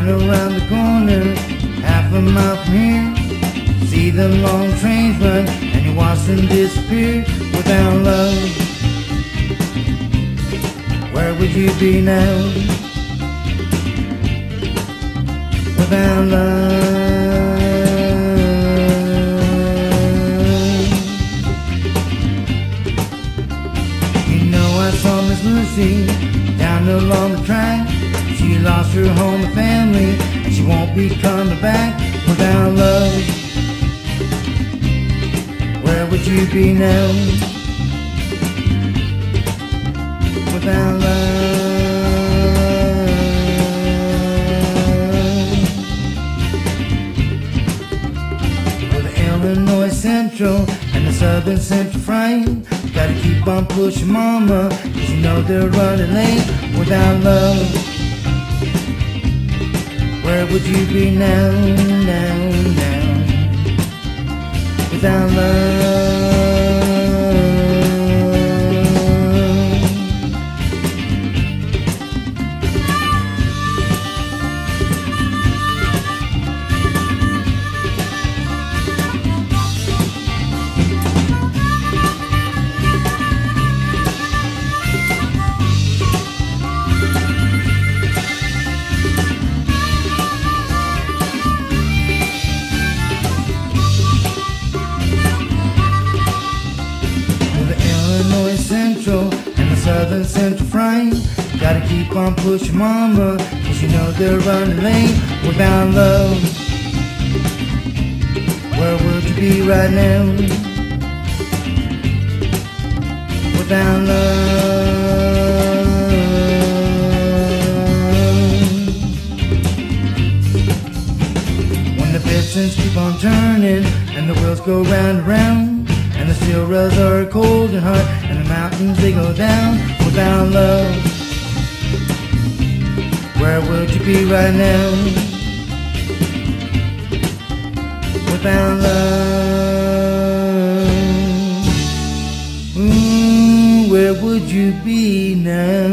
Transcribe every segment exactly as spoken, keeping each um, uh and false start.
around the corner, half a mile from here. See them long trains run, and you watch them disappear. Without love, where would you be now? Without love, you know I saw Miss Lucy down along the track. She lost her home and family, and she won't be coming back. Without love, where would you be now? Without love, for the Illinois Central and the Southern Central Freight, gotta keep on pushing, mama, 'cause you know they're running late. Without love, where would you be now, now, now? Without love, Central and the Southern Central Freight, gotta keep on pushing, mama, 'cause you know they're running late. Without love, where would you be right now? Without love, when the pistons keep on turning and the wheels go round and round, and the steel rails are cold and hot, and the mountains they go down. Without love, where would you be right now? Without love, ooh, where would you be now?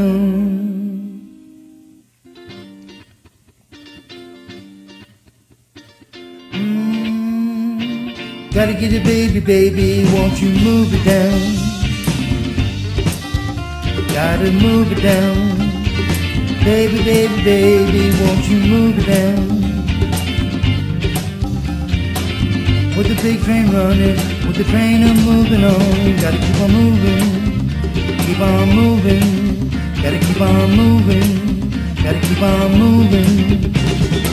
Gotta get it, baby, baby, won't you move it down? Gotta move it down. Baby, baby, baby, won't you move it down? With the big train running, with the train a moving on. Gotta keep on moving, keep on moving. Gotta keep on moving, gotta keep on moving.